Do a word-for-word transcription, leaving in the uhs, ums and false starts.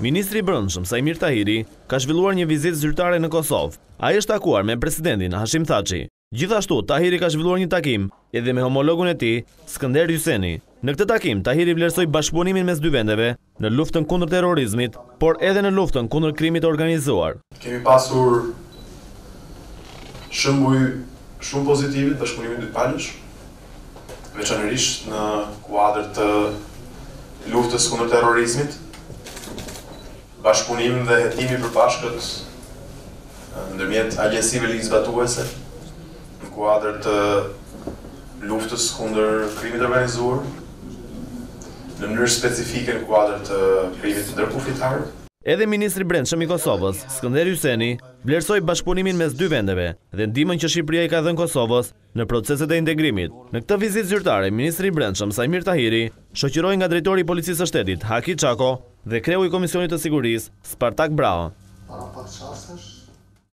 Ministri i Brendshëm Sajmir Tahiri ka zhvilluar një vizitë zyrtare në Kosovë. Ai është takuar me presidentin Hashim Thaçi. Gjithashtu, Tahiri ka zhvilluar një takim edhe me homologun e tij, Skënder Hyseni. Në këtë takim, Tahiri vlerësoi bashkëpunimin mes dy vendeve në luftën kundër terrorizmit, por edhe në luftën kundër krimit të organizuar. Kemi pasur shembuj shumë pozitiv të bashkëpunimit dypalësh, veçanërisht në kuadër të luftës kundër terrorizmit, bashkëpunim dhe hetimi për bashkët ndërmjet agjensisë ligjzbatuese në kuadër të luftës kundër krimit të organizuar, në mënyrë specifike në kuadër të krimit të ndërkufitar. Edhe ministri i Brendshëm i Kosovës, Skënder Hyseni, vlerësoi bashkëpunimin mes dy vendeve dhe ndihmën që Shqipëria i ka dhënë Kosovës në proceset e integrimit. Në këtë vizitë zyrtare, ministri i Brendshëm Sajmir Tahiri shoqëroi nga drejtori i Policisë së Shtetit Haki Çako dhe kreu i Komisionit të Sigurisë Spartak Brao.